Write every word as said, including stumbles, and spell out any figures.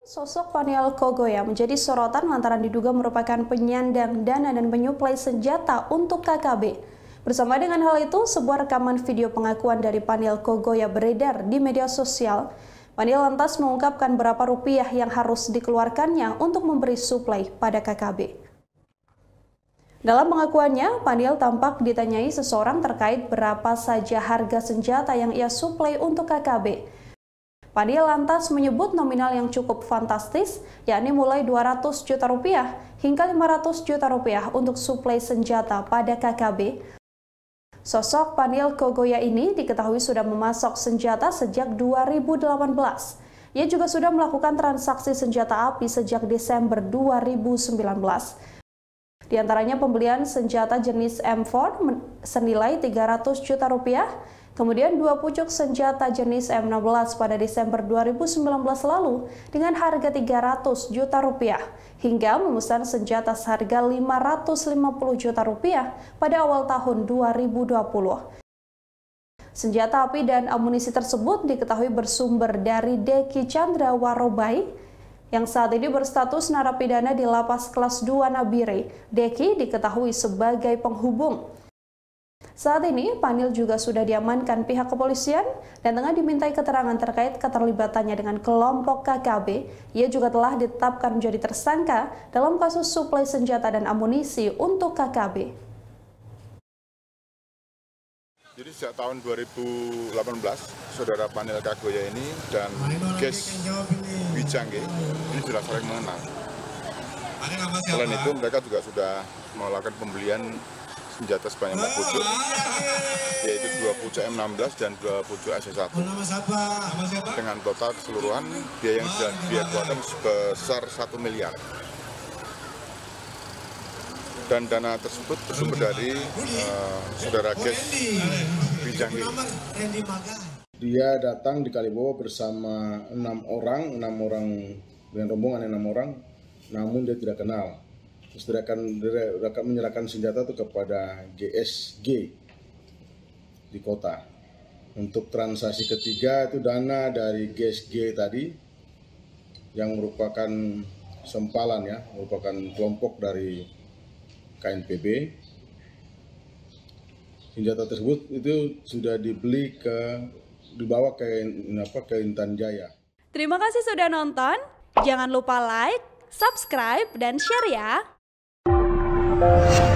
Sosok Paniel Kogoya menjadi sorotan lantaran diduga merupakan penyandang dana dan penyuplai senjata untuk K K B. Bersama dengan hal itu, sebuah rekaman video pengakuan dari Paniel Kogoya beredar di media sosial. Paniel lantas mengungkapkan berapa rupiah yang harus dikeluarkannya untuk memberi suplai pada K K B. Dalam pengakuannya, Paniel tampak ditanyai seseorang terkait berapa saja harga senjata yang ia suplai untuk K K B. Paniel lantas menyebut nominal yang cukup fantastis, yakni mulai dua ratus juta rupiah hingga lima ratus juta rupiah untuk suplai senjata pada K K B. Sosok Paniel Kogoya ini diketahui sudah memasok senjata sejak dua ribu delapan belas. Ia juga sudah melakukan transaksi senjata api sejak Desember dua ribu sembilan belas. Di antaranya pembelian senjata jenis M empat senilai tiga ratus juta rupiah, kemudian dua pucuk senjata jenis M enam belas pada Desember dua ribu sembilan belas lalu dengan harga tiga ratus juta rupiah, hingga memesan senjata seharga lima ratus lima puluh juta rupiah pada awal tahun dua ribu dua puluh. Senjata api dan amunisi tersebut diketahui bersumber dari Deki Chandra Warobai, yang saat ini berstatus narapidana di Lapas Kelas dua Nabire. Deki diketahui sebagai penghubung. Saat ini, Paniel juga sudah diamankan pihak kepolisian dan tengah dimintai keterangan terkait keterlibatannya dengan kelompok K K B. Ia juga telah ditetapkan menjadi tersangka dalam kasus suplai senjata dan amunisi untuk K K B. Jadi sejak tahun dua ribu delapan belas, saudara Paniel Kogoya ini dan Ges Wijangge ini sudah saling mengenal. Selain itu, mereka juga sudah melakukan pembelian senjata sebanyak empat pucuk, yaitu dua pucuk M enam belas dan dua pucuk A C satu. Dengan total keseluruhan biaya yang sudah dia keluarkan sebesar satu miliar. Dan dana tersebut bersumber dari uh, saudara Ges Wijangge. Dia datang di Kalibowo bersama enam orang, enam orang dengan rombongan enam orang, namun dia tidak kenal. Terus dia akan, dia akan menyerahkan senjata itu kepada G S G di kota. Untuk transaksi ketiga itu dana dari G S G tadi yang merupakan sempalan ya, merupakan kelompok dari K N P B. Senjata tersebut itu sudah dibeli ke dibawa ke apa ke Intan Jaya. Terima kasih sudah nonton. Jangan lupa like, subscribe, dan share ya.